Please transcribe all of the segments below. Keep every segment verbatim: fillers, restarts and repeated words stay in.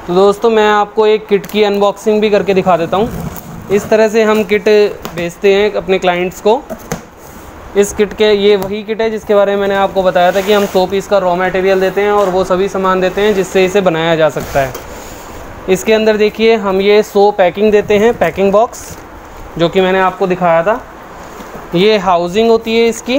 तो दोस्तों मैं आपको एक किट की अनबॉक्सिंग भी करके दिखा देता हूँ। इस तरह से हम किट बेचते हैं अपने क्लाइंट्स को। इस किट के ये वही किट है जिसके बारे में मैंने आपको बताया था कि हम सौ पीस का रॉ मटेरियल देते हैं और वो सभी सामान देते हैं जिससे इसे बनाया जा सकता है। इसके अंदर देखिए हम ये सौ पैकिंग देते हैं, पैकिंग बॉक्स, जो कि मैंने आपको दिखाया था। ये हाउसिंग होती है इसकी,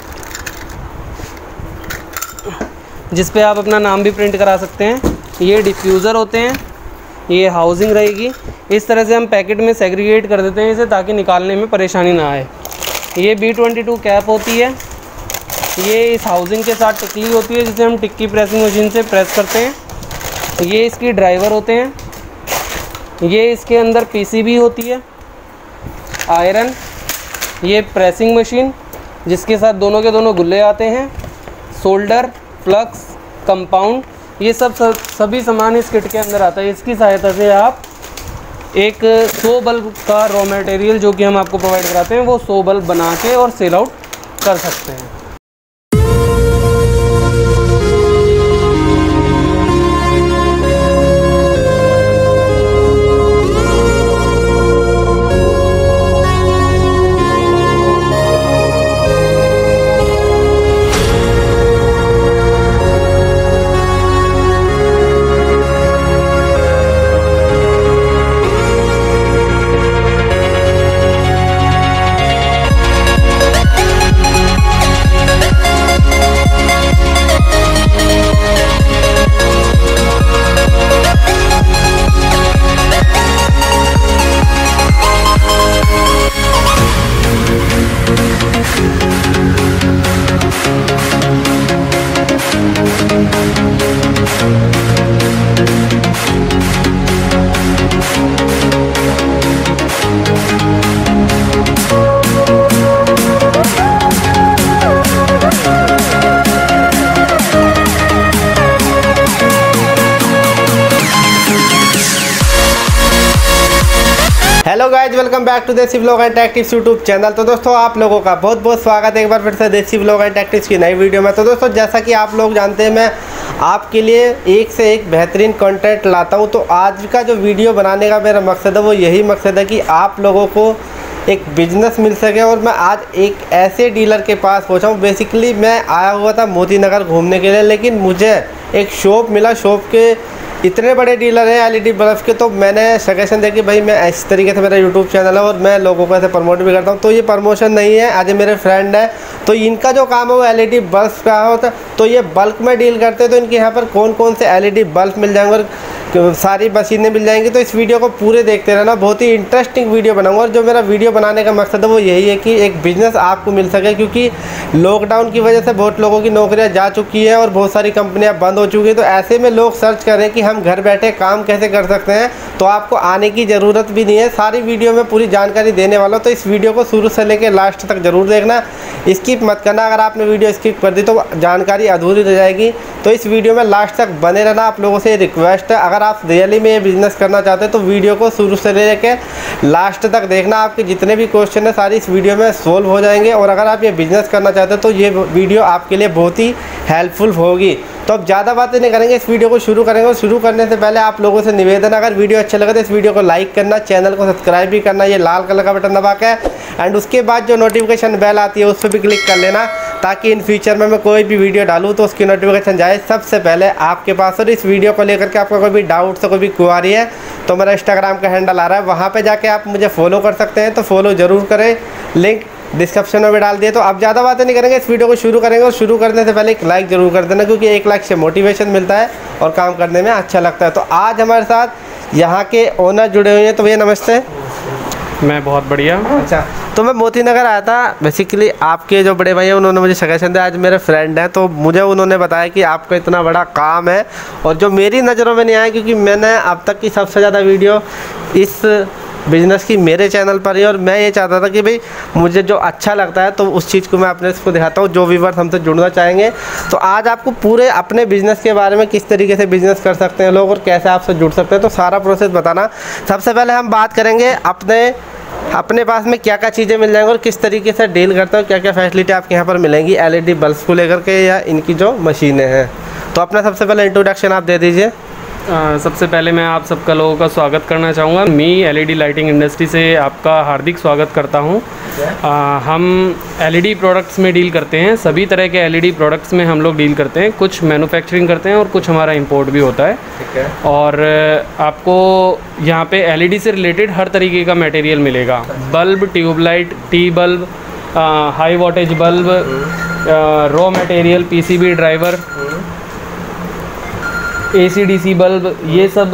जिस पे आप अपना नाम भी प्रिंट करा सकते हैं। ये डिफ्यूज़र होते हैं, ये हाउसिंग रहेगी। इस तरह से हम पैकेट में सेग्रीगेट कर देते हैं इसे, ताकि निकालने में परेशानी ना आए। ये बी ट्वेंटी टू कैप होती है। ये इस हाउसिंग के साथ टिक्ली होती है जिसे हम टिक्की प्रेसिंग मशीन से प्रेस करते हैं। ये इसकी ड्राइवर होते हैं। ये इसके अंदर पीसीबी होती है, आयरन। ये प्रेसिंग मशीन जिसके साथ दोनों के दोनों गुल्ले आते हैं, सोल्डर, फ्लक्स, कंपाउंड, ये सब, सब सभी सामान इस किट के अंदर आता है। इसकी सहायता से आप एक सौ बल्ब का रॉ मटेरियल जो कि हम आपको प्रोवाइड कराते हैं वो सौ बल्ब बना के और सेल आउट कर सकते हैं। Hello guys, welcome back to Desi vlog and tactics YouTube channel. तो दोस्तों आप लोगों का बहुत बहुत स्वागत है एक बार फिर से देसी व्लॉग एंड टेक्टिक्स की नई वीडियो में। तो दोस्तों जैसा कि आप लोग जानते हैं, मैं आपके लिए एक से एक बेहतरीन कंटेंट लाता हूं। तो आज का जो वीडियो बनाने का मेरा मकसद है वो यही मकसद है कि आप लोगों को एक बिजनेस मिल सके। और मैं आज एक ऐसे डीलर के पास पहुंचा हूं। बेसिकली मैं आया हुआ था मोती नगर घूमने के लिए, लेकिन मुझे एक शॉप मिला। शॉप के इतने बड़े डीलर हैं एलईडी बल्ब के, तो मैंने सजेशन दिया कि भाई मैं इस तरीके से, मेरा यूट्यूब चैनल है और मैं लोगों को ऐसे प्रमोट भी करता हूँ। तो ये प्रमोशन नहीं है, आज मेरे फ्रेंड है, तो इनका जो काम है वो एलईडी बल्ब का होता है। तो ये बल्क में डील करते हैं। तो इनके यहाँ पर कौन कौन से एलईडी बल्ब मिल जाएंगे और सारी मशीनें मिल जाएंगी। तो इस वीडियो को पूरे देखते रहना, बहुत ही इंटरेस्टिंग वीडियो बनाऊंगा। और जो मेरा वीडियो बनाने का मकसद है वो यही है कि एक बिज़नेस आपको मिल सके, क्योंकि लॉकडाउन की वजह से बहुत लोगों की नौकरियां जा चुकी है और बहुत सारी कंपनियां बंद हो चुकी हैं। तो ऐसे में लोग सर्च करें कि हम घर बैठे काम कैसे कर सकते हैं। तो आपको आने की ज़रूरत भी नहीं है, सारी वीडियो में पूरी जानकारी देने वाला हूँ। तो इस वीडियो को शुरू से लेकर लास्ट तक ज़रूर देखना, स्किप मत करना। अगर आपने वीडियो स्किप कर दी तो जानकारी अधूरी रह जाएगी। तो इस वीडियो में लास्ट तक बने रहना, आप लोगों से रिक्वेस्ट है। अगर आप रियली में ये बिज़नेस करना चाहते हैं तो वीडियो को शुरू से लेकर लास्ट तक देखना। आपके जितने भी क्वेश्चन है सारी इस वीडियो में सोल्व हो जाएंगे। और अगर आप ये बिज़नेस करना चाहते हैं तो ये वीडियो आपके लिए बहुत ही हेल्पफुल होगी। तो अब ज़्यादा बातें नहीं करेंगे, इस वीडियो को शुरू करेंगे। और शुरू करने से पहले आप लोगों से निवेदन, अगर वीडियो अच्छा लगे तो इस वीडियो को लाइक करना, चैनल को सब्सक्राइब भी करना, ये लाल कलर का बटन दबा के, एंड उसके बाद जो नोटिफिकेशन बेल आती है उस पर भी क्लिक कर लेना, ताकि इन फ्यूचर में मैं कोई भी वीडियो डालूँ तो उसकी नोटिफिकेशन जाए सबसे पहले आपके पास। और इस वीडियो को लेकर के आपका कोई भी डाउट से कोई भी क्वेरी है तो मेरा इंस्टाग्राम का हैंडल आ रहा है, वहाँ पर जाके आप मुझे फॉलो कर सकते हैं। तो फॉलो ज़रूर करें, लिंक डिस्क्रिप्शन में भी डाल दिए। तो अब ज़्यादा बातें नहीं करेंगे, इस वीडियो को शुरू करेंगे। और शुरू करने से पहले एक लाइक ज़रूर कर देना, क्योंकि एक लाइक से मोटिवेशन मिलता है और काम करने में अच्छा लगता है। तो आज हमारे साथ यहाँ के ओनर जुड़े हुए हैं। तो भैया नमस्ते। मैं बहुत बढ़िया। अच्छा, तो मैं मोती नगर आया था। बेसिकली आपके जो बड़े भाई हैं उन्होंने मुझे सजेशन दिया, आज मेरे फ्रेंड हैं तो मुझे उन्होंने बताया कि आपका इतना बड़ा काम है और जो मेरी नज़रों में नहीं आया, क्योंकि मैंने अब तक की सबसे ज़्यादा वीडियो इस बिज़नेस की मेरे चैनल पर ही, और मैं ये चाहता था कि भाई मुझे जो अच्छा लगता है तो उस चीज़ को मैं अपने इसको दिखाता हूँ, जो व्यूअर्स हमसे जुड़ना चाहेंगे। तो आज आपको पूरे अपने बिज़नेस के बारे में, किस तरीके से बिज़नेस कर सकते हैं लोग और कैसे आपसे जुड़ सकते हैं, तो सारा प्रोसेस बताना। सबसे पहले हम बात करेंगे अपने अपने पास में क्या क्या चीज़ें मिल जाएंगी और किस तरीके से डील करते हो, क्या क्या फैसिलिटी आपके यहाँ पर मिलेंगी एलईडी बल्ब को लेकर के या इनकी जो मशीनें हैं। तो अपना सबसे पहले इंट्रोडक्शन आप दे दीजिए। आ, सबसे पहले मैं आप सबका लोगों का स्वागत करना चाहूँगा। मी एलईडी लाइटिंग इंडस्ट्री से आपका हार्दिक स्वागत करता हूँ। हम एलईडी प्रोडक्ट्स में डील करते हैं, सभी तरह के एलईडी प्रोडक्ट्स में हम लोग डील करते हैं। कुछ मैन्युफैक्चरिंग करते हैं और कुछ हमारा इंपोर्ट भी होता है। ठीक है। और आपको यहाँ पे एलईडी से रिलेटेड हर तरीके का मटेरियल मिलेगा। Bulb, tubelight, T bulb, high voltage bulb, raw material, PCB driver, AC DC bulb, ये सब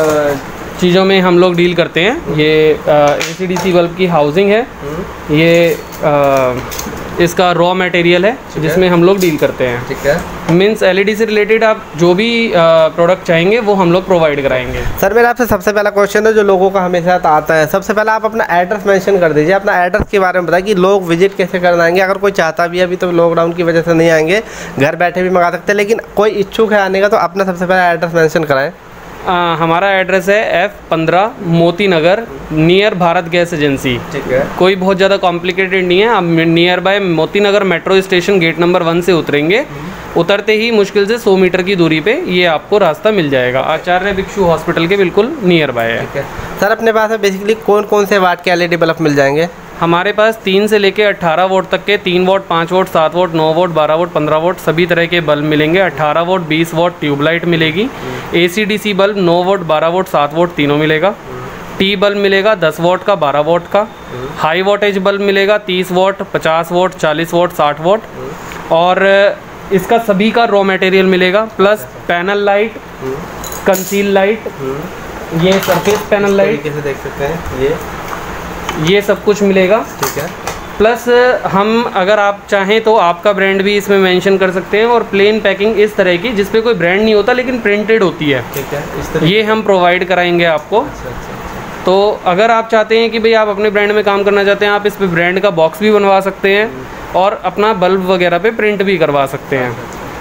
चीज़ों में हम लोग डील करते हैं। ये एसी डीसी बल्ब की हाउसिंग है, ये आ, इसका रॉ मटेरियल है जिसमें हम लोग डील करते हैं। ठीक है। मीन्स एलईडी से रिलेटेड आप जो भी प्रोडक्ट चाहेंगे वो हम लोग प्रोवाइड कराएंगे। सर मेरा आपसे सबसे पहला क्वेश्चन है जो लोगों का हमेशा आता है, सबसे पहले आप अपना एड्रेस मेंशन कर दीजिए। अपना एड्रेस के बारे में बताइए कि लोग विजिट कैसे करना आएंगे। अगर कोई चाहता भी है, अभी तो लॉकडाउन की वजह से नहीं आएंगे, घर बैठे भी मंगा सकते हैं, लेकिन कोई इच्छुक है आने का तो अपना सबसे पहला एड्रेस मेंशन कराएं। आ, हमारा एड्रेस है एफ पंद्रह Moti Nagar, near Bharat gas agency. ठीक है। कोई बहुत ज़्यादा कॉम्प्लिकेटेड नहीं है। आप near by Moti Nagar metro station gate number one से उतरेंगे, उतरते ही मुश्किल से सौ मीटर की दूरी पे ये आपको रास्ता मिल जाएगा। आचार्य भिक्षु हॉस्पिटल के बिल्कुल नियर बाय है। ठीक है। सर अपने पास बेसिकली कौन कौन से वाट के एलईडी बल्ब मिल जाएंगे? हमारे पास तीन से लेके अट्ठारह वोट तक के, तीन वोट, पाँच वोट, सात वोट, नौ वोट, बारह वोट, पंद्रह वोट सभी तरह के बल्ब मिलेंगे। अट्ठारह वोट, बीस वोट ट्यूबलाइट मिलेगी। एसी डीसी बल्ब नौ वोट, बारह वोट, सात वोट तीनों मिलेगा। टी बल्ब मिलेगा दस वोट का, बारह वोट का। हाई वोल्टेज बल्ब मिलेगा तीस वोट, पचास वोट, चालीस वोट, साठ वोट। और इसका सभी का रॉ मटेरियल मिलेगा, plus panel light, conceal light, ये सरफेस पैनल लाइट कैसे देख सकते हैं, ये ये सब कुछ मिलेगा। ठीक है। प्लस हम अगर आप चाहें तो आपका ब्रांड भी इसमें मेंशन कर सकते हैं, और प्लेन पैकिंग इस तरह की जिस पे कोई ब्रांड नहीं होता लेकिन प्रिंटेड होती है। ठीक है। इस तरह ये हम प्रोवाइड कराएंगे आपको। अच्छा, अच्छा, अच्छा। तो अगर आप चाहते हैं कि भाई आप अपने ब्रांड में काम करना चाहते हैं, आप इस पे ब्रांड का बॉक्स भी बनवा सकते हैं और अपना बल्ब वगैरह पे प्रिंट भी करवा सकते हैं।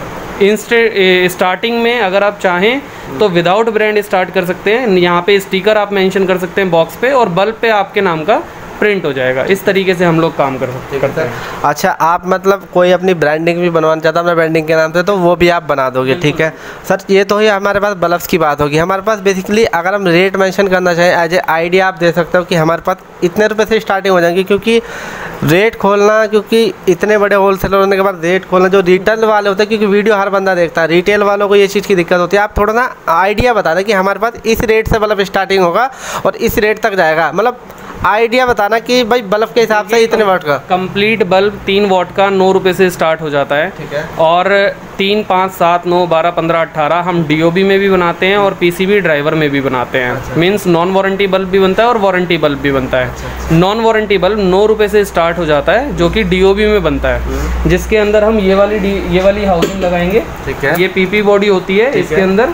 इंस्टे स्टार्टिंग में अगर आप चाहें तो विदाउट ब्रांड स्टार्ट कर सकते हैं। यहाँ पे स्टिकर आप मेंशन कर सकते हैं बॉक्स पे, और बल्ब पे आपके नाम का प्रिंट हो जाएगा। इस तरीके से हम लोग काम कर सकते करते हैं। अच्छा, आप मतलब कोई अपनी ब्रांडिंग भी बनवाना चाहता है अपने ब्रांडिंग के नाम से तो वो भी आप बना दोगे? ठीक है सर। ये तो ही हमारे पास बल्ब्स की बात होगी। हमारे पास बेसिकली अगर हम रेट मेंशन करना चाहें, एज ए आइडिया आप दे सकते हो कि हमारे पास इतने रुपए से स्टार्टिंग हो जाएंगी, क्योंकि रेट खोलना, क्योंकि इतने बड़े होलसेलर होने के बाद रेट खोलना, जो रिटेल वाले होते हैं, क्योंकि वीडियो हर बंदा देखता है, रिटेल वालों को ये चीज़ की दिक्कत होती है। आप थोड़ा ना आइडिया बता दें कि हमारे पास इस रेट से बल्ब स्टार्टिंग होगा और इस रेट तक जाएगा, मतलब आइडिया बताना कि भाई बल्ब के हिसाब से इतने वाट का। कंप्लीट बल्ब तीन वाट का नौ रुपये से स्टार्ट हो जाता है। ठीक है। और तीन, पाँच, सात, नौ, बारह, पंद्रह, अट्ठारह हम डीओबी में भी बनाते हैं और पीसीबी ड्राइवर में भी बनाते हैं। अच्छा। मीन्स नॉन वारंटी बल्ब भी बनता है और वारंटी बल्ब भी बनता है। अच्छा। नॉन वारंटी बल्ब नौ रुपये से स्टार्ट हो जाता है, जो कि डीओबी में बनता है, जिसके अंदर हम ये वाली डी ये वाली हाउसिंग लगाएंगे। ठीक है। ये पीपी बॉडी होती है इसके अंदर,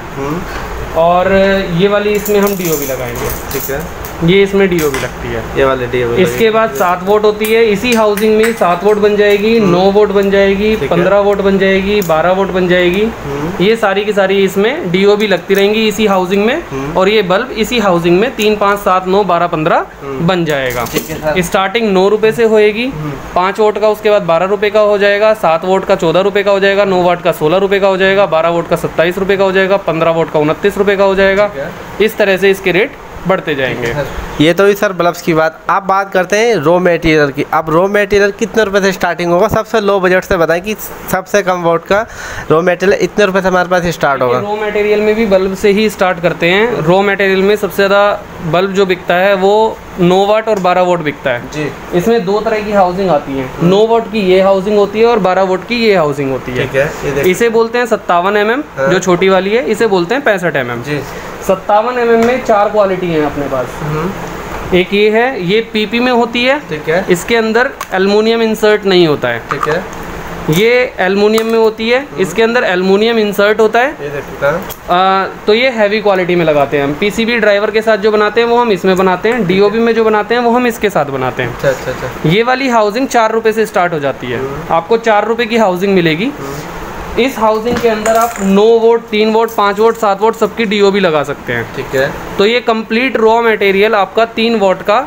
और ये वाली इसमें हम डीओबी लगाएंगे। ठीक है। ये इसमें डीओबी लगती है, ये वाले डीओबी। इसके बाद सात वोट होती है। इसी हाउसिंग में सात वोट बन जाएगी, नौ वोट बन जाएगी, पंद्रह वोट बन जाएगी, बारह वोट बन जाएगी। ये सारी की सारी इसमें डीओबी लगती रहेंगी इसी हाउसिंग में, और ये बल्ब इसी हाउसिंग में तीन, पाँच, सात, नौ, बारह, पंद्रह बन जाएगा। स्टार्टिंग नौ रुपये से होएगी, पाँच वोट का उसके बाद बारह रुपये का हो जाएगा, सात वोट का चौदह रुपये का हो जाएगा, नौ वोट का सोलह रुपये का हो जाएगा, बारह वोट का सत्ताईस रुपये का हो जाएगा, पंद्रह वोट का उनतीस रुपये का हो जाएगा। इस तरह से इसके रेट बढ़ते जाएंगे। ये तो ही सर बल्ब्स की बात। आप बात करते हैं रॉ मटेरियल की। अब रॉ मटेरियल कितने रुपए से स्टार्टिंग होगा? सबसे लो बजट से बताएं कि सबसे कम वोट का रॉ मटेरियल इतने रुपए से हमारे पास स्टार्ट होगा। रॉ मटेरियल में भी बल्ब से ही स्टार्ट करते हैं। रॉ मटेरियल में सबसे ज़्यादा बल्ब जो बिकता है वो नौ वाट और बारह वोट बिकता है जी। इसमें दो तरह की हाउसिंग आती है, नौ वोट की ये हाउसिंग होती है और बारह वोट की ये हाउसिंग होती है। ठीक है। इसे बोलते हैं सत्तावन एम एम, जो छोटी वाली है, इसे बोलते हैं पैंसठ एम एम। सत्तावन एम एम में चार क्वालिटी है अपने पास। एक ये है, ये पीपी में होती है। ठीक है। इसके अंदर एल्युमिनियम इंसर्ट नहीं होता है। ठीक है। ये एल्युमिनियम में होती है, इसके अंदर एल्युमिनियम इंसर्ट होता है। ये देखता है। आ, तो ये हैवी क्वालिटी में लगाते हैं हम। पीसीबी ड्राइवर के साथ जो बनाते हैं वो हम इसमें बनाते हैं, डीओबी में जो बनाते हैं वो हम इसके साथ बनाते हैं। अच्छा अच्छा अच्छा। ये वाली हाउसिंग चार रुपये से स्टार्ट हो जाती है, आपको चार रुपये की हाउसिंग मिलेगी। इस हाउसिंग के अंदर आप नौ वोट, तीन वोट, पाँच वोट, सात वोट सबकी डीओबी लगा सकते हैं। ठीक है। तो ये कंप्लीट रॉ मटेरियल आपका तीन वोट का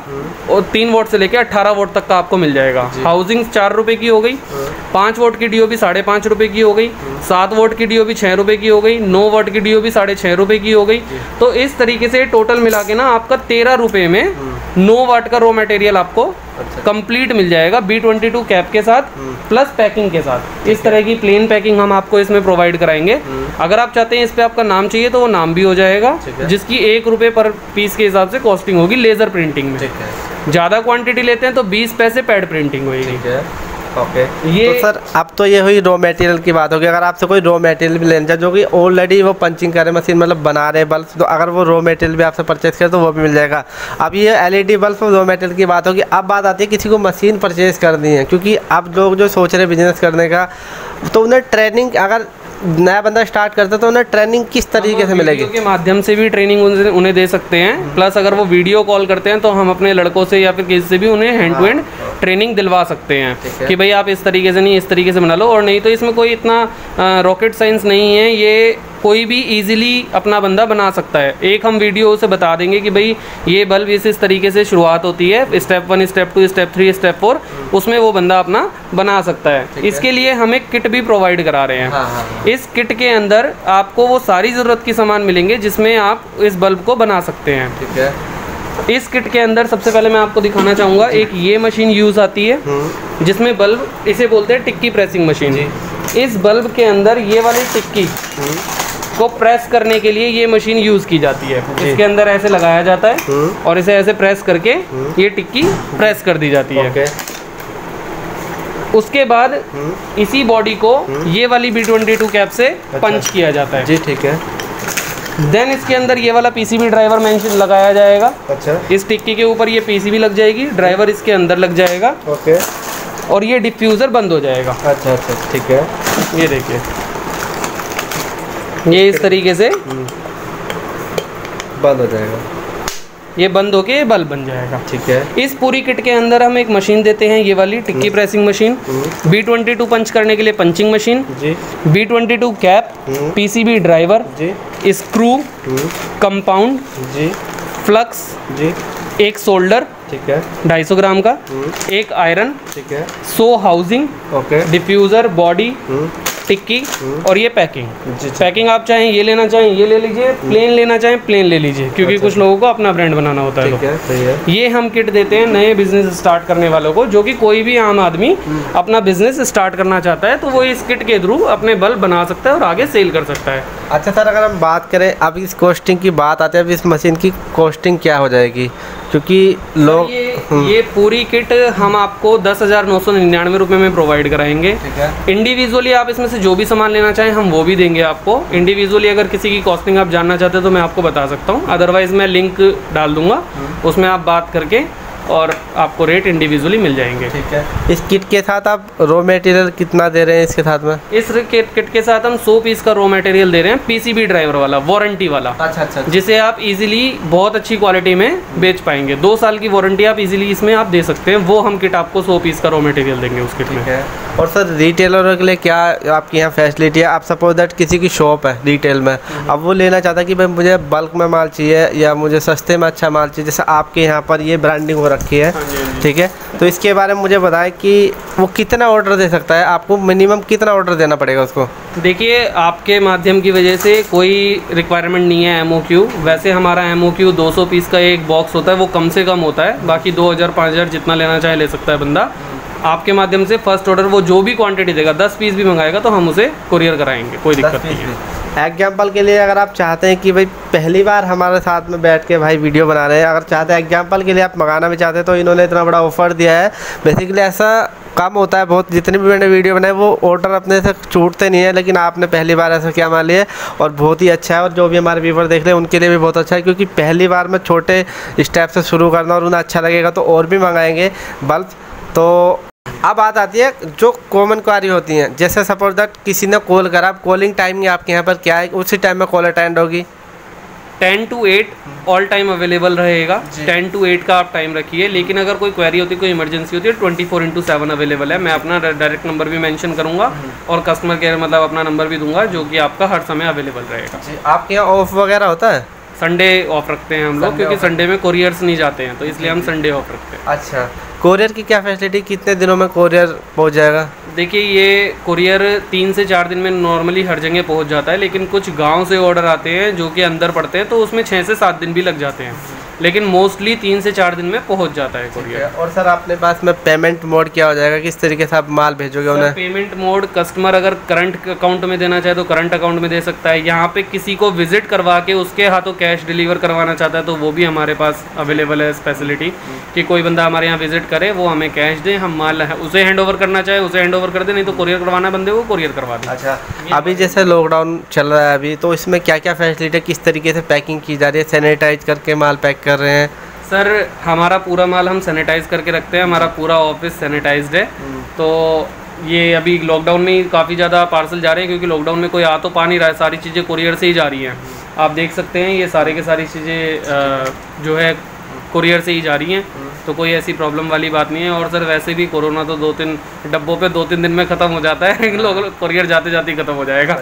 और तीन वोट से लेके अट्ठारह वोट तक का आपको मिल जाएगा। हाउसिंग चार रुपए की हो गई, पाँच वोट की डीओबी साढ़े पाँच रुपए की हो गई, सात वोट की डीओबी छः रुपए की हो गई, नौ वोट की डीओबी साढ़े छः रुपए की हो गई। तो इस तरीके से टोटल मिला के ना आपका तेरह रुपए में नौ वाट का रॉ मटेरियल आपको कंप्लीट मिल जाएगा बी ट्वेंटी टू कैप के साथ प्लस पैकिंग के साथ। इस तरह की प्लेन पैकिंग हम आपको इसमें प्रोवाइड कराएंगे। अगर आप चाहते हैं इस पे आपका नाम चाहिए तो वो नाम भी हो जाएगा, जिसकी एक रुपये पर पीस के हिसाब से कॉस्टिंग होगी लेज़र प्रिंटिंग में। ज़्यादा क्वांटिटी लेते हैं तो बीस पैसे पैड प्रिंटिंग होगी। ओके ये तो सर अब तो ये हुई रॉ मटेरियल की बात होगी। अगर आपसे कोई रॉ मटेरियल भी लेना चाहे जो कि ऑलरेडी वो पंचिंग करे मशीन मतलब बना रहे बल्ब, तो अगर वो रॉ मटेरियल भी आपसे परचेज करे तो वो भी मिल जाएगा। अब ये एलईडी बल्ब रॉ मटेरियल की बात होगी। अब बात आती है किसी को मशीन परचेज करनी है, क्योंकि अब लोग जो सोच रहे बिजनेस करने का, तो उन्हें ट्रेनिंग, अगर नया बंदा स्टार्ट करता है तो उन्हें ट्रेनिंग किस तरीके से मिलेगी? वीडियो के माध्यम से भी ट्रेनिंग उन्हें दे सकते हैं, प्लस अगर वो वीडियो कॉल करते हैं तो हम अपने लड़कों से या फिर किसी से भी उन्हें हैंड टू हैंड ट्रेनिंग दिलवा सकते हैं कि भाई आप इस तरीके से नहीं इस तरीके से बना लो। और नहीं तो इसमें कोई इतना रॉकेट साइंस नहीं है, ये कोई भी इजीली अपना बंदा बना सकता है। एक हम वीडियो से बता देंगे कि भाई ये बल्ब इस इस तरीके से शुरुआत होती है, step one step two step three step four, उसमें वो बंदा अपना बना सकता है। इसके लिए हम एक किट भी प्रोवाइड करा रहे हैं। हाँ, हाँ, हाँ। इस किट के अंदर आपको वो सारी ज़रूरत की सामान मिलेंगे जिसमें आप इस बल्ब को बना सकते हैं। ठीक है। इस किट के अंदर सबसे पहले मैं आपको दिखाना चाहूँगा, एक ये मशीन यूज़ आती है जिसमें बल्ब, इसे बोलते हैं टिक्की प्रेसिंग मशीन। इस बल्ब के अंदर ये वाली टिक्की को प्रेस करने के लिए ये मशीन यूज़ की जाती है। इसके अंदर ऐसे लगाया जाता है और इसे ऐसे प्रेस करके ये टिक्की प्रेस कर दी जाती है। उसके बाद इसी बॉडी को ये वाली बी ट्वेंटी टू कैप से पंच किया जाता है। जी ठीक है। देन इसके अंदर ये वाला पीसीबी ड्राइवर मेंशन लगाया जाएगा। अच्छा। इस टिक्की के ऊपर ये पीसीबी लग जाएगी, ड्राइवर इसके अंदर लग जाएगा। ओके। और ये डिफ्यूज़र बंद हो जाएगा। अच्छा अच्छा ठीक है। ये देखिए, ये इस तरीके से बंद हो जाएगा, ये बंद होके बल्ब बन जाएगा। ठीक है। इस पूरी किट के अंदर हम एक मशीन देते हैं, ये वाली टिक्की pressing machine, B twenty two punch करने के लिए punching machine, B twenty two cap, PCB driver, screw, compound, flux, एक सोल्डर, ठीक है, ढाई सौ ग्राम का, एक आयरन, ठीक है, so housing, okay, diffuser, body, टिक्की और ये पैकिंग। पैकिंग आप चाहें ये लेना चाहें ये ले लीजिए, प्लेन लेना चाहें प्लेन ले लीजिए, क्योंकि अच्छा, कुछ लोगों को अपना ब्रांड बनाना होता है। तो है, ये हम किट देते हैं नए बिजनेस स्टार्ट करने वालों को, जो कि कोई भी आम आदमी अपना बिजनेस स्टार्ट करना चाहता है तो वो इस किट के थ्रू अपने बल्ब बना सकता है और आगे सेल कर सकता है। अच्छा सर, अगर हम बात करें अब इस कॉस्टिंग की बात आती है, अब इस मशीन की कॉस्टिंग क्या हो जाएगी? क्योंकि लोग ये, ये पूरी किट हम आपको दस हज़ार नौ सौ निन्यानवे रुपये में प्रोवाइड कराएंगे। इंडिविजुअली आप इसमें से जो भी सामान लेना चाहें हम वो भी देंगे आपको। इंडिविजुअली अगर किसी की कॉस्टिंग आप जानना चाहते हैं तो मैं आपको बता सकता हूँ, अदरवाइज़ मैं लिंक डाल दूँगा, उसमें आप बात करके और आपको रेट इंडिविजुअली मिल जाएंगे। ठीक है। इस किट के साथ आप रॉ मटेरियल कितना दे रहे हैं इसके साथ में? इस किट किट के साथ हम सौ पीस का रॉ मटेरियल दे रहे हैं, पीसीबी ड्राइवर वाला, वारंटी वाला। अच्छा अच्छा। जिसे आप इजीली बहुत अच्छी क्वालिटी में बेच पाएंगे। दो साल की वारंटी आप इजीली इसमें आप दे सकते हैं, वो हम किट आपको सौ पीस का रॉ मटेरियल देंगे उस किट में। है। और सर रिटेलरों के लिए क्या आपके यहाँ फैसिलिटी है? आप सपोज दैट किसी की शॉप है रिटेल में, अब वो लेना चाहता है कि भाई मुझे बल्क में माल चाहिए या मुझे सस्ते में अच्छा माल चाहिए, जैसे आपके यहाँ पर ये ब्रांडिंग हो रखी है, ठीक है, तो इसके बारे में मुझे बताएं कि वो कितना ऑर्डर दे सकता है? आपको मिनिमम कितना ऑर्डर देना पड़ेगा उसको? देखिए, आपके माध्यम की वजह से कोई रिक्वायरमेंट नहीं है एमओक्यू। वैसे हमारा एमओक्यू दो सौ पीस का एक बॉक्स होता है, वो कम से कम होता है, बाकी दो हज़ार पाँच हज़ार जितना लेना चाहे ले सकता है बंदा। आपके माध्यम से फर्स्ट ऑर्डर वो जो भी क्वांटिटी देगा, दस पीस भी मंगाएगा तो हम उसे कुरियर कराएंगे, कोई दिक्कत नहीं है। एग्जाम्पल के लिए अगर आप चाहते हैं कि भाई पहली बार हमारे साथ में बैठ के भाई वीडियो बना रहे हैं, अगर चाहते हैं एग्जाम्पल के लिए आप मंगाना भी चाहते हैं, तो इन्होंने इतना बड़ा ऑफर दिया है। बेसिकली ऐसा कम होता है बहुत, जितने भी मैंने वीडियो बनाए वो ऑर्डर अपने से छूटते नहीं है, लेकिन आपने पहली बार ऐसा क्या मान लिया और बहुत ही अच्छा है। और जो भी हमारे व्यूवर देख रहे हैं उनके लिए भी बहुत अच्छा है, क्योंकि पहली बार में छोटे स्टेप से शुरू करना और उन्हें अच्छा लगेगा तो और भी मंगाएंगे बल्ब। तो अब बात आती है जो कॉमन क्वारी होती हैं, जैसे सपोज दैट किसी ने कॉल करा, आप कॉलिंग टाइमिंग आपके यहाँ पर क्या है? उसी टाइम में कॉल अटेंड होगी? Ten to eight all time available रहेगा। टेन टू एट का आप टाइम रखिए, लेकिन अगर कोई क्वेरी होती है, कोई इमरजेंसी होती है, twenty four into seven available है। मैं अपना डायरेक्ट नंबर भी मेंशन करूंगा और कस्टमर केयर मतलब अपना नंबर भी दूंगा, जो कि आपका हर समय अवेलेबल रहेगा। आपके यहाँ ऑफ वगैरह होता है? संडे ऑफ रखते हैं हम लोग, क्योंकि संडे में कोरियर्स नहीं जाते हैं, तो इसलिए हम संडे ऑफ रखते हैं। अच्छा, कोरियर की क्या फैसिलिटी, कितने दिनों में कोरियर पहुंच जाएगा? देखिए, ये कोरियर तीन से चार दिन में नॉर्मली हर जगह पहुंच जाता है, लेकिन कुछ गांव से ऑर्डर आते हैं जो कि अंदर पड़ते हैं, तो उसमें छः से सात दिन भी लग जाते हैं, लेकिन मोस्टली तीन से चार दिन में पहुंच जाता है कोरियर। और सर अपने पास में पेमेंट मोड क्या हो जाएगा, किस तरीके से आप माल भेजोगे उन्हें? पेमेंट मोड, कस्टमर अगर करंट अकाउंट में देना चाहे तो करंट अकाउंट में दे सकता है। यहाँ पे किसी को विजिट करवा के उसके हाथों कैश डिलीवर करवाना चाहता है तो वो भी हमारे पास अवेलेबल है फैसिलिटी, कि कोई बंदा हमारे यहाँ विजिट करे, वो हमें कैश दे, हम माल उसे हैंड ओवर करना चाहे उसे हैंड ओवर कर दे, नहीं तो कोरियर करवाना बंदे वो कोरियर करवा दे। अच्छा, अभी जैसे लॉकडाउन चल रहा है अभी, तो इसमें क्या क्या फैसिलिटी, किस तरीके से पैकिंग की जा रही है? सैनिटाइज करके माल पैक कर रहे हैं? सर हमारा पूरा माल हम सैनिटाइज करके रखते हैं, हमारा पूरा ऑफिस सैनिटाइज्ड है। तो ये अभी लॉकडाउन में काफ़ी ज़्यादा पार्सल जा रहे हैं, क्योंकि लॉकडाउन में कोई आ तो पा नहीं रहा है, सारी चीज़ें कोरियर से ही जा रही हैं। आप देख सकते हैं ये सारे के सारी चीज़ें जो है कोरियर से ही जा रही हैं, तो कोई ऐसी प्रॉब्लम वाली बात नहीं है। और सर वैसे भी कोरोना तो दो तीन डब्बों पे दो तीन दिन में ख़त्म हो जाता है, लोग कोरियर जाते जाते ही ख़त्म हो जाएगा।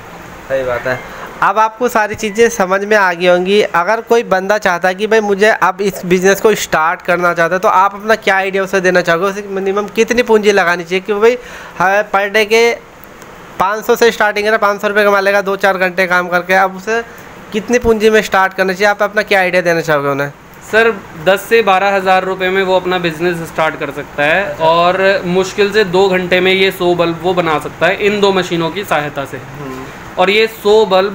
सही बात है। अब आपको सारी चीज़ें समझ में आ गई होंगी। अगर कोई बंदा चाहता है कि भाई मुझे अब इस बिज़नेस को स्टार्ट करना चाहता है, तो आप अपना क्या आइडिया उसे देना चाहोगे? उसे मिनिमम कितनी पूंजी लगानी चाहिए कि भाई हमें पर डे के पाँच सौ से स्टार्टिंग है ना, पाँच सौ रुपये कमा लेगा दो चार घंटे काम करके, अब उसे कितनी पूंजी में स्टार्ट करना चाहिए? आप अपना क्या आइडिया देना चाहोगे उन्हें? सर दस से बारह हज़ार रुपये में वो अपना बिजनेस स्टार्ट कर सकता है, और मुश्किल से दो घंटे में ये सौ बल्ब वो बना सकता है इन दो मशीनों की सहायता से। और ये सौ बल्ब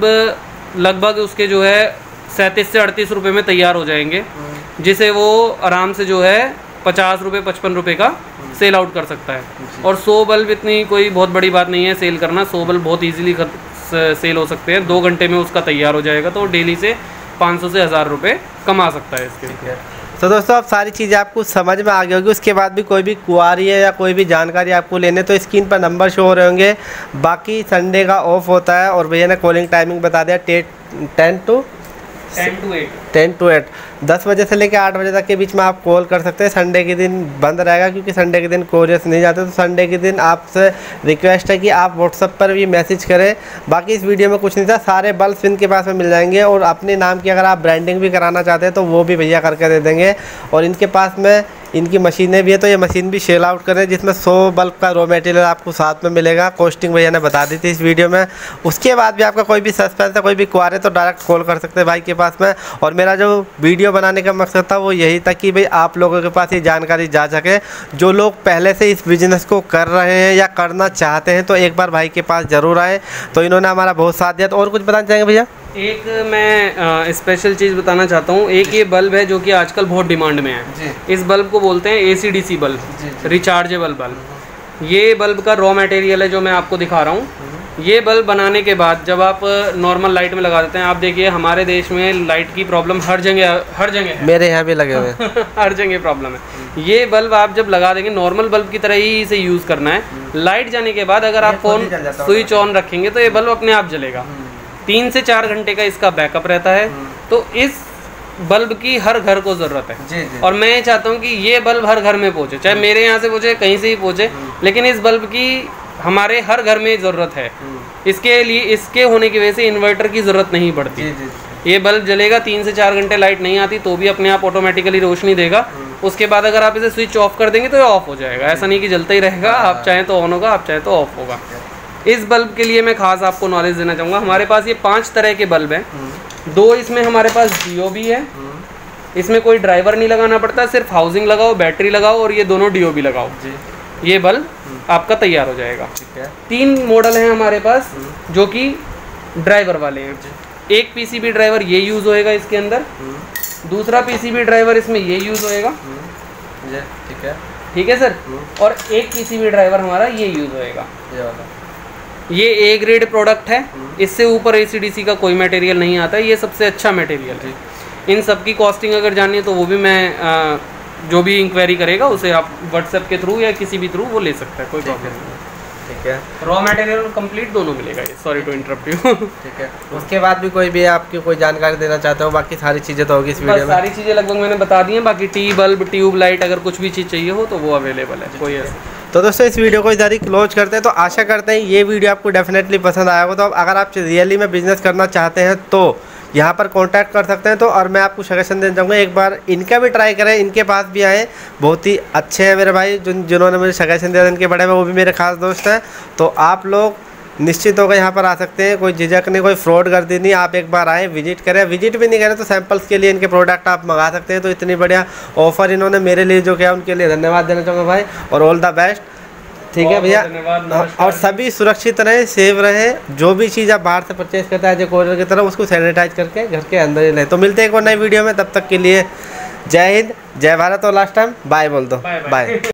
लगभग उसके जो है सैंतीस से अड़तीस रुपये में तैयार हो जाएंगे, जिसे वो आराम से जो है पचास रुपये पचपन रुपये का सेल आउट कर सकता है। और सौ बल्ब इतनी कोई बहुत बड़ी बात नहीं है सेल करना, सौ बल्ब बहुत इजीली सेल हो सकते हैं, दो घंटे में उसका तैयार हो जाएगा, तो डेली से पाँच सौ से हज़ार रुपये कमा सकता है इसके। तो दोस्तों अब सारी चीज़ें आपको समझ में आ गई होगी। उसके बाद भी कोई भी क्वारी है या कोई भी जानकारी आपको लेने, तो स्क्रीन पर नंबर शो हो रहे होंगे। बाकी संडे का ऑफ होता है, और भैया ने कॉलिंग टाइमिंग बता दिया ten to ten to eight ten to eight दस बजे से लेकर आठ बजे तक के बीच में आप कॉल कर सकते हैं। संडे के दिन बंद रहेगा, क्योंकि संडे के दिन कोरियर्स नहीं जाते, तो संडे के दिन आपसे रिक्वेस्ट है कि आप व्हाट्सएप पर भी मैसेज करें। बाकी इस वीडियो में कुछ नहीं था, सारे बल्ब इनके पास में मिल जाएंगे, और अपने नाम की अगर आप ब्रांडिंग भी कराना चाहते हैं तो वो भी भैया करके दे देंगे। और इनके पास में इनकी मशीनें भी है, तो ये मशीन भी सेल आउट करें, जिसमें सौ बल्ब का रॉ मटेरियल आपको साथ में मिलेगा। कॉस्टिंग भैया ने बता दी थी इस वीडियो में। उसके बाद भी आपका कोई भी सस्पेंस है, कोई भी क्वारी, तो डायरेक्ट कॉल कर सकते हैं भाई के पास में। और मेरा जो वीडियो बनाने का मकसद था वो यही था कि भाई आप लोगों के पास ये जानकारी जा सके। जो लोग पहले से इस बिज़नेस को कर रहे हैं या करना चाहते हैं, तो एक बार भाई के पास ज़रूर आए। तो इन्होंने हमारा बहुत साथ दिया। तो और कुछ बताना चाहेंगे भैया? एक मैं स्पेशल चीज़ बताना चाहता हूँ। एक ये बल्ब है जो कि आजकल बहुत डिमांड में है जी। इस बल्ब को बोलते हैं AC DC bulb, rechargeable bulb. ये बल्ब का रॉ मटेरियल है जो मैं आपको दिखा रहा हूँ। ये बल्ब बनाने के बाद जब आप नॉर्मल लाइट में लगा देते हैं, आप देखिए हमारे देश में लाइट की प्रॉब्लम हर जगह हर जगह है, मेरे यहाँ भी लगे हुए हैं हर जगह प्रॉब्लम है। ये बल्ब आप जब लगा देंगे, नॉर्मल बल्ब की तरह ही इसे यूज़ करना है। लाइट जाने के बाद अगर आप फ़ोन स्विच ऑन रखेंगे तो ये बल्ब अपने आप जलेगा। तीन से चार घंटे का इसका बैकअप रहता है। तो इस बल्ब की हर घर को ज़रूरत है जी जी। और मैं ये चाहता हूँ कि ये बल्ब हर घर में पहुँचे, चाहे मेरे यहाँ से पहुँचे, कहीं से ही पहुँचे, लेकिन इस बल्ब की हमारे हर घर में ज़रूरत है। इसके लिए इसके होने की वजह से इन्वर्टर की ज़रूरत नहीं पड़ती जी जी। ये बल्ब जलेगा, तीन से चार घंटे लाइट नहीं आती तो भी अपने आप ऑटोमेटिकली रोशनी देगा। उसके बाद अगर आप इसे स्विच ऑफ कर देंगे तो ये ऑफ हो जाएगा। ऐसा नहीं कि जलता ही रहेगा, आप चाहें तो ऑन होगा, आप चाहें तो ऑफ होगा। इस बल्ब के लिए मैं खास आपको नॉलेज देना चाहूँगा। हमारे पास ये पांच तरह के बल्ब हैं। दो इसमें हमारे पास डीओ भी है, इसमें कोई ड्राइवर नहीं लगाना पड़ता, सिर्फ हाउसिंग लगाओ, बैटरी लगाओ और ये दोनों डीओ भी लगाओ, ये बल्ब आपका तैयार हो जाएगा। तीन मॉडल हैं हमारे पास जो कि ड्राइवर वाले हैं। एक पीसीबी ड्राइवर ये यूज़ होएगा इसके अंदर, दूसरा पीसीबी ड्राइवर इसमें ये यूज़ होएगा, ठीक है ठीक है सर। और एक पीसीबी ड्राइवर हमारा ये यूज़ होएगा। ये ए ग्रेड प्रोडक्ट है, इससे ऊपर एसीडीसी का कोई मटेरियल नहीं आता, ये सबसे अच्छा मटेरियल है। इन सब की कॉस्टिंग अगर जाननी है तो वो भी मैं आ, जो भी इंक्वायरी करेगा उसे आप व्हाट्सएप के थ्रू या किसी भी थ्रू वो ले सकता है, कोई प्रॉब्लम नहीं। ठीक है, रॉ मटेरियल और कंप्लीट दोनों मिलेगा। ये सॉरी टू इंटरप्ट यू। ठीक है, उसके बाद भी कोई भी आपकी कोई जानकारी देना चाहते हो? बाकी सारी चीज़ें तो होगी इस वीडियो में। सारी चीज़ें लगभग मैंने बता दी हैं। बाकी टी बल्ब, ट्यूब लाइट, अगर कुछ भी चीज़ चाहिए हो तो वो अवेलेबल है, कोई ऐसा। तो दोस्तों इस वीडियो को इधर ही क्लोज करते हैं। तो आशा करते हैं ये वीडियो आपको डेफिनेटली पसंद आया होगा। तो अगर आप रियली में बिजनेस करना चाहते हैं तो यहाँ पर कांटेक्ट कर सकते हैं। तो और मैं आपको सजेशन देना चाहूँगा एक बार इनका भी ट्राई करें, इनके पास भी आए, बहुत ही अच्छे हैं मेरे भाई। जिन जिन्होंने मुझे सजेशन दिया इनके बड़े में, वो भी मेरे खास दोस्त हैं। तो आप लोग निश्चित होकर यहाँ पर आ सकते हैं, कोई झिझक नहीं, कोई फ्रॉड गर्दी नहीं। आप एक बार आएँ, विजिट करें, विजिट भी नहीं करें तो सैंपल्स के लिए इनके प्रोडक्ट आप मंगा सकते हैं। तो इतनी बढ़िया ऑफर इन्होंने मेरे लिए जो किया उनके लिए धन्यवाद देना चाहूँगा भाई, और ऑल द बेस्ट। ठीक है भैया, और सभी सुरक्षित रहे, सेफ रहे। जो भी चीज़ आप बाहर से परचेज करता है जो कोरियर की तरह, उसको सैनिटाइज करके घर के अंदर ही लें। तो मिलते हैं एक और नई वीडियो में, तब तक के लिए जय हिंद, जय भारत, और लास्ट टाइम बाय बोल दो, बाय।